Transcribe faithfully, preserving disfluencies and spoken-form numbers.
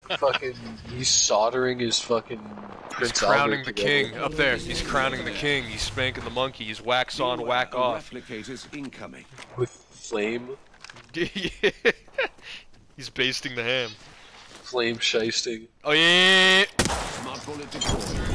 Fucking, he's soldering his fucking He's Prince crowning Albert the together. king. Up there, he's crowning the king. He's spanking the monkey. He's wax on, whack off. Replicators incoming. With flame, He's basting the ham. flame shysting. Oh yeah! Smart bullet deployed.